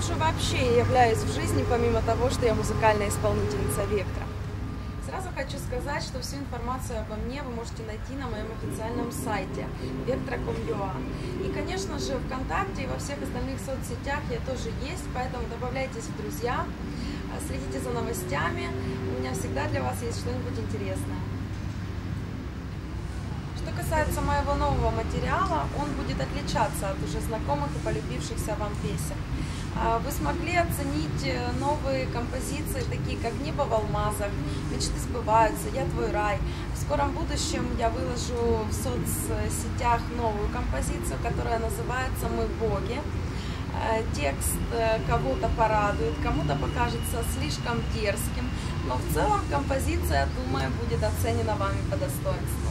же вообще я являюсь в жизни, помимо того, что я музыкальная исполнительница Вектора? Сразу хочу сказать, что всю информацию обо мне вы можете найти на моем официальном сайте vectra.com.ua. И, конечно же, ВКонтакте и во всех остальных соцсетях я тоже есть, поэтому добавляйтесь в друзья, следите за новостями, у меня всегда для вас есть что-нибудь интересное. Что касается моего нового материала, он будет отличаться от уже знакомых и полюбившихся вам песен. Вы смогли оценить новые композиции, такие как «Небо в алмазах», «Мечты сбываются», «Я твой рай». В скором будущем я выложу в соцсетях новую композицию, которая называется «Мы боги». Текст кого-то порадует, кому-то покажется слишком дерзким, но в целом композиция, думаю, будет оценена вами по достоинству.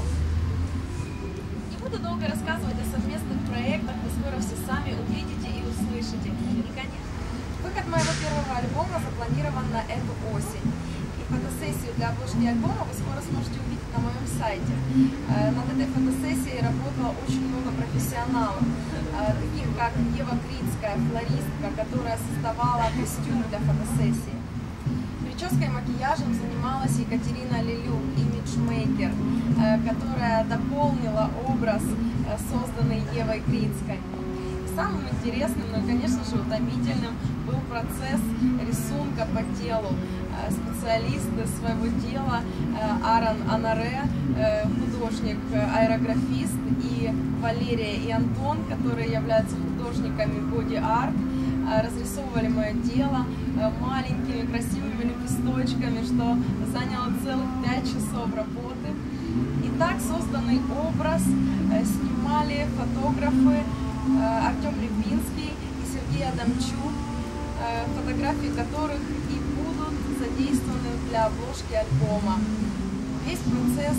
Не буду долго рассказывать о совместных проектах, вы скоро все сами увидите и услышите. И, конечно, выход моего первого альбома запланирован на эту осень. И фотосессию для обложки альбома вы скоро сможете увидеть на моем сайте. Над этой фотосессией работало очень много профессионалов, таких как Ева Крицкая, флористка, которая создавала костюмы для фотосессии. Прической и макияжем занималась Екатерина Лилюк, имиджмейкер, которая дополнила образ, созданный Евой Крицкой. Самым интересным, но, конечно же, утомительным был процесс рисунка по телу. Специалисты своего дела Аран Анаре, художник, аэрографист, и Валерия и Антон, которые являются художниками боди-арт, разрисовывали мое тело маленькими красивыми лепесточками, что заняло целых 5 часов работы. И так созданный образ снимали фотографы Артем Липинский и Сергей Адамчук, фотографии которых и будут задействованы для обложки альбома. Весь процесс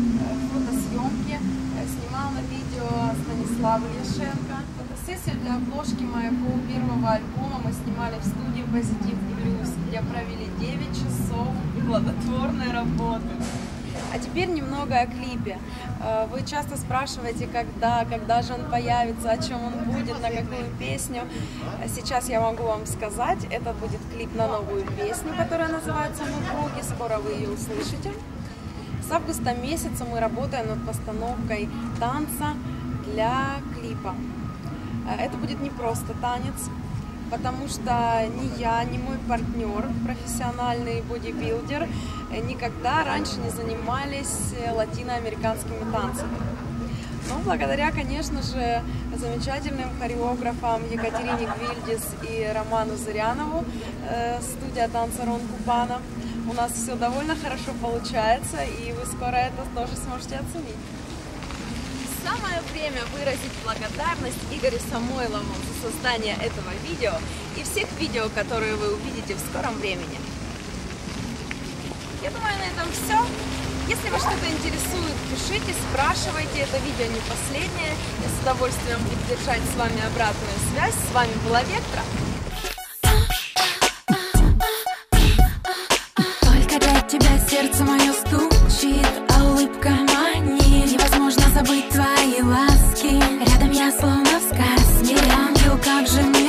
фотосъемки снимал на видео Станислав Ляшенко. Фотосессию для обложки моего первого альбома мы снимали в студии Positive Blues, где провели 9 часов плодотворной работы. А теперь немного о клипе. Вы часто спрашиваете, когда же он появится, о чем он будет, на какую песню. Сейчас я могу вам сказать, это будет клип на новую песню, которая называется «Мы боги», скоро вы ее услышите. С августа месяца мы работаем над постановкой танца для клипа. Это будет не просто танец, потому что ни я, ни мой партнер, профессиональный бодибилдер, никогда раньше не занимались латиноамериканскими танцами. Но благодаря, конечно же, замечательным хореографам Екатерине Гвильдис и Роману Зырянову, студия танца Рон Купана, у нас все довольно хорошо получается, и вы скоро это тоже сможете оценить. Самое время выразить благодарность Игорю Самойлову за создание этого видео и всех видео, которые вы увидите в скором времени. Я думаю, на этом все. Если вас что-то интересует, пишите, спрашивайте. Это видео не последнее. Я с удовольствием буду держать с вами обратную связь. С вами была Вектра. Только для тебя сердце мое стучит, а улыбка манит. Невозможно забыть твои ласки. Рядом я словно в сказке. Ангел, как же